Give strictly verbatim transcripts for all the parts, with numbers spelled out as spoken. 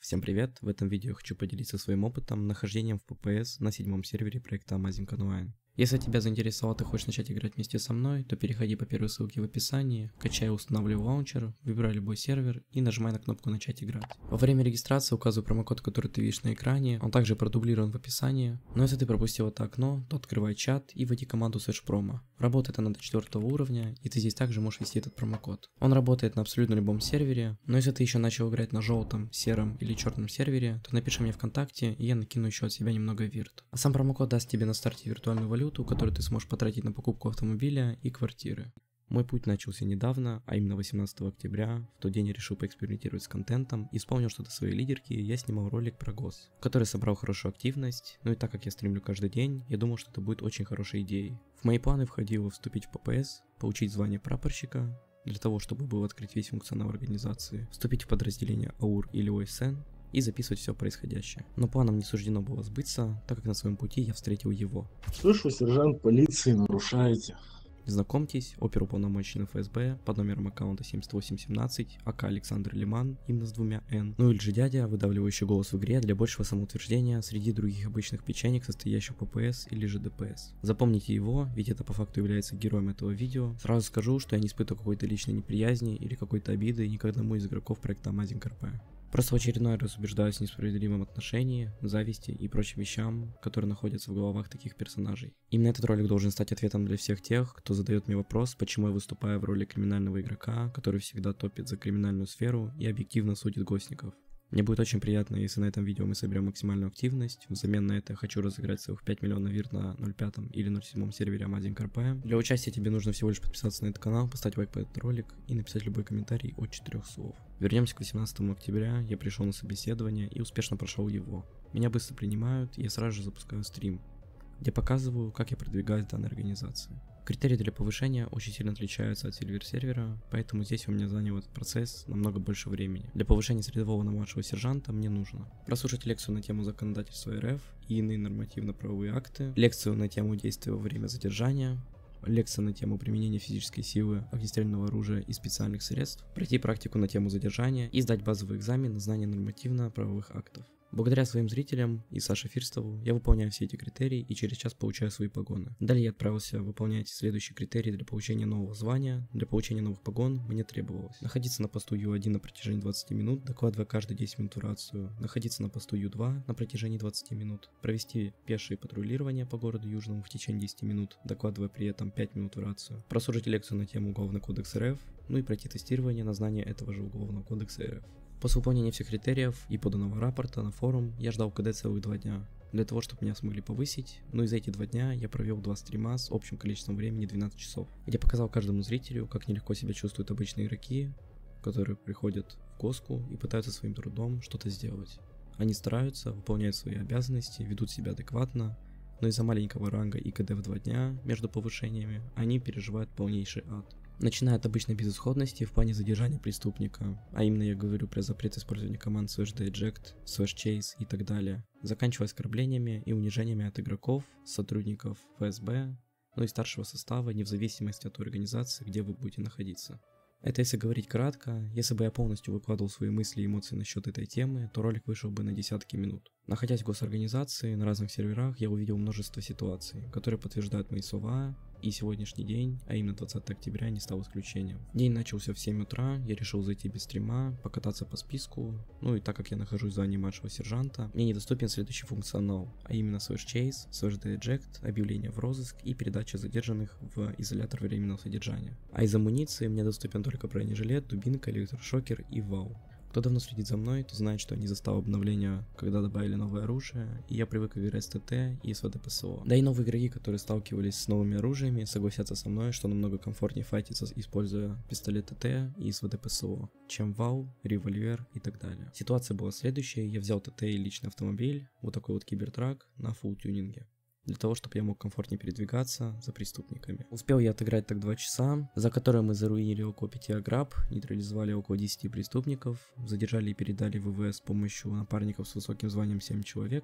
Всем привет! В этом видео хочу поделиться своим опытом нахождением в пэ пэ эс на седьмом сервере проекта Amazing Online. Если тебя заинтересовало, ты хочешь начать играть вместе со мной, то переходи по первой ссылке в описании, качай и устанавливай лаунчер, выбирай любой сервер и нажимай на кнопку «Начать играть». Во время регистрации указывай промокод, который ты видишь на экране, он также продублирован в описании, но если ты пропустил это окно, то открывай чат и вводи команду слэш-промо. Работает она до четвёртого уровня, и ты здесь также можешь ввести этот промокод. Он работает на абсолютно любом сервере, но если ты еще начал играть на желтом, сером или черном сервере, то напиши мне ВКонтакте, и я накину еще от себя немного вирт. А сам промокод даст тебе на старте виртуальную валюту, которую ты сможешь потратить на покупку автомобиля и квартиры. Мой путь начался недавно, а именно восемнадцатого октября. В тот день я решил поэкспериментировать с контентом и вспомнил что-то своей лидерки, я снимал ролик про гос, который собрал хорошую активность, ну и так как я стримлю каждый день, я думал, что это будет очень хорошей идеей. В мои планы входило вступить в пэ пэ эс, получить звание прапорщика, для того, чтобы был открыть весь функционал организации, вступить в подразделение АУР или о эс эн, и записывать все происходящее. Но планам не суждено было сбыться, так как на своем пути я встретил его. Слышу, сержант полиции, нарушаете. Знакомьтесь, оперуполномоченный эф эс бэ под номером аккаунта семьдесят восемь семнадцать, АК Александр Лиман, именно с двумя Н. Ну или же дядя, выдавливающий голос в игре для большего самоутверждения среди других обычных печенек, состоящих в пэ пэ эс или же дэ пэ эс. Запомните его, ведь это по факту является героем этого видео. Сразу скажу, что я не испытываю какой-то личной неприязни или какой-то обиды ни к одному из игроков проекта Amazing эр пи. Просто в очередной раз убеждаюсь в несправедливом отношении, зависти и прочим вещам, которые находятся в головах таких персонажей. Именно этот ролик должен стать ответом для всех тех, кто задает мне вопрос, почему я выступаю в роли криминального игрока, который всегда топит за криминальную сферу и объективно судит гостников. Мне будет очень приятно, если на этом видео мы соберем максимальную активность. Взамен на это я хочу разыграть целых пять миллионов вирт на ноль пятом или ноль седьмом сервере Amazing эр пи. Для участия тебе нужно всего лишь подписаться на этот канал, поставить лайк под этот ролик и написать любой комментарий от четырёх слов. Вернемся к восемнадцатому октября, я пришел на собеседование и успешно прошел его. Меня быстро принимают, и я сразу же запускаю стрим, где показываю, как я продвигаюсь в данной организации. Критерии для повышения очень сильно отличаются от сервер-сервера, поэтому здесь у меня занял этот процесс намного больше времени. Для повышения с рядового на младшего сержанта мне нужно прослушать лекцию на тему законодательства эр эф и иные нормативно-правовые акты, лекцию на тему действия во время задержания, лекция на тему применения физической силы, огнестрельного оружия и специальных средств, пройти практику на тему задержания и сдать базовый экзамен на знание нормативно-правовых актов. Благодаря своим зрителям и Саше Фирстову я выполняю все эти критерии и через час получаю свои погоны. Далее я отправился выполнять следующие критерии для получения нового звания. Для получения новых погон мне требовалось находиться на посту ю один на протяжении двадцати минут, докладывая каждые десять минут в рацию, находиться на посту ю два на протяжении двадцати минут, провести пешее патрулирование по городу Южному в течение десяти минут, докладывая при этом пять минут в рацию, прослушать лекцию на тему Уголовный кодекс эр эф, ну и пройти тестирование на знание этого же Уголовного кодекса эр эф. После выполнения всех критериев и поданного рапорта на форум я ждал ка дэ целых два дня, для того, чтобы меня смогли повысить, но и за эти два дня я провел два стрима с общим количеством времени двенадцать часов, где показал каждому зрителю, как нелегко себя чувствуют обычные игроки, которые приходят в госку и пытаются своим трудом что-то сделать. Они стараются, выполняют свои обязанности, ведут себя адекватно, но из-за маленького ранга и ка дэ в два дня между повышениями они переживают полнейший ад. Начиная от обычной безысходности в плане задержания преступника, а именно я говорю про запрет использования команд слэш дэ эджект, слэш чейз и так далее, заканчивая оскорблениями и унижениями от игроков, сотрудников эф эс бэ, ну и старшего состава, вне зависимости от той организации, где вы будете находиться. Это если говорить кратко, если бы я полностью выкладывал свои мысли и эмоции насчет этой темы, то ролик вышел бы на десятки минут. Находясь в госорганизации, на разных серверах, я увидел множество ситуаций, которые подтверждают мои слова, и сегодняшний день, а именно двадцатого октября, не стал исключением. День начался в семь утра, я решил зайти без стрима, покататься по списку, ну и так как я нахожусь в звании младшего сержанта, мне недоступен следующий функционал, а именно слэш чейз, слэш дэ эджект, объявление в розыск и передача задержанных в изолятор временного содержания. А из амуниции мне доступен только бронежилет, дубинка, электрошокер и вау. Кто давно следит за мной, то знает, что я не застал обновления, когда добавили новое оружие, и я привык играть с тэ тэ и с вэ дэ пэ эс о. Да и новые игроки, которые сталкивались с новыми оружиями, согласятся со мной, что намного комфортнее файтиться, используя пистолет тэ тэ и с вэ дэ пэ эс о, чем вау, револьвер и так далее. Ситуация была следующая: я взял тэ тэ и личный автомобиль, вот такой вот кибертрак, на фулл тюнинге, для того, чтобы я мог комфортнее передвигаться за преступниками. Успел я отыграть так два часа, за которые мы заруинили около пяти ограб, нейтрализовали около десяти преступников, задержали и передали вэ вэ с помощью напарников с высоким званием семь человек,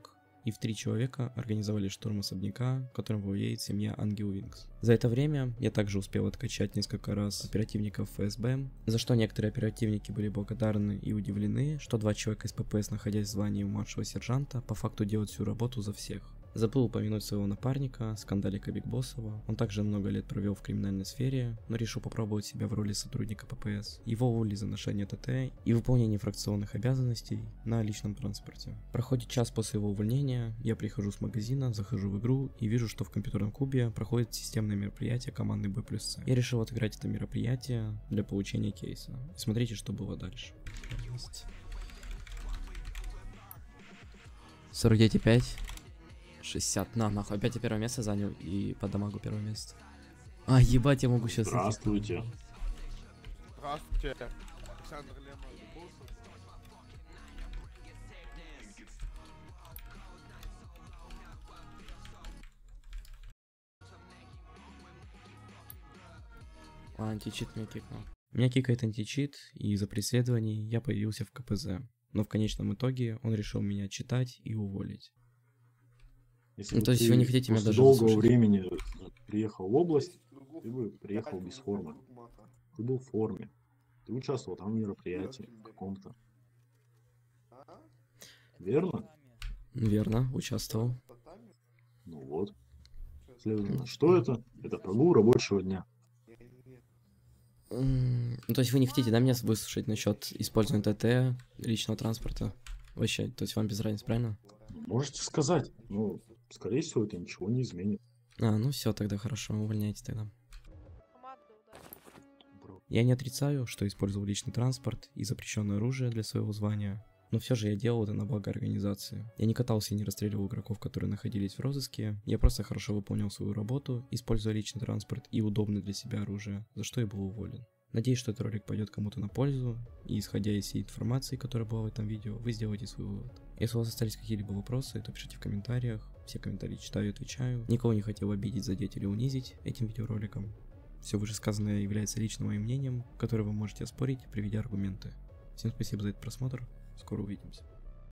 и в три человека организовали штурм особняка, которым владеет семья Ангел Винкс. За это время я также успел откачать несколько раз оперативников эф эс бэ, за что некоторые оперативники были благодарны и удивлены, что два человека из пэ пэ эс, находясь в звании младшего сержанта, по факту делают всю работу за всех. Забыл упомянуть своего напарника, скандалика Биг Боссова. Он также много лет провел в криминальной сфере, но решил попробовать себя в роли сотрудника пэ пэ эс. Его уволили за ношение тэ тэ и выполнение фракционных обязанностей на личном транспорте. Проходит час после его увольнения, я прихожу с магазина, захожу в игру и вижу, что в компьютерном клубе проходит системное мероприятие команды бэ плюс цэ. Я решил отыграть это мероприятие для получения кейса. И смотрите, что было дальше. сорок девять и пять. шестьдесят, на, нахуй, опять я первое место занял и по дамагу первое место. А, ебать, я могу сейчас... Здравствуйте. Здравствуйте, Александр Лемон. А, античит меня кикнул. Меня кикает античит, и из-за преследований я появился в ка пэ зэ. Но в конечном итоге он решил меня читать и уволить. Если Ну, бы то есть ты вы не хотите меня после даже долгого выслушать? времени приехал в область, ты бы приехал без формы. Ты был в форме. Ты участвовал там в мероприятии каком-то. Верно? Верно, участвовал. Ну вот. Следовательно, что это? Это прогул рабочего дня. М, Ну, то есть вы не хотите, да, меня выслушать насчет использования тэ тэ, личного транспорта? Вообще, то есть вам без разницы, правильно? Можете сказать, но, скорее всего, это ничего не изменит. А, ну все, тогда хорошо, увольняйте тогда. Команда, удачи. Я не отрицаю, что использовал личный транспорт и запрещенное оружие для своего звания, но все же я делал это на благо организации. Я не катался и не расстреливал игроков, которые находились в розыске, я просто хорошо выполнял свою работу, используя личный транспорт и удобное для себя оружие, за что я был уволен. Надеюсь, что этот ролик пойдет кому-то на пользу, и исходя из всей информации, которая была в этом видео, вы сделаете свой вывод. Если у вас остались какие-либо вопросы, то пишите в комментариях, все комментарии читаю и отвечаю. Никого не хотел обидеть, задеть или унизить этим видеороликом. Все вышесказанное является личным моим мнением, которое вы можете оспорить, приведя аргументы. Всем спасибо за этот просмотр, скоро увидимся.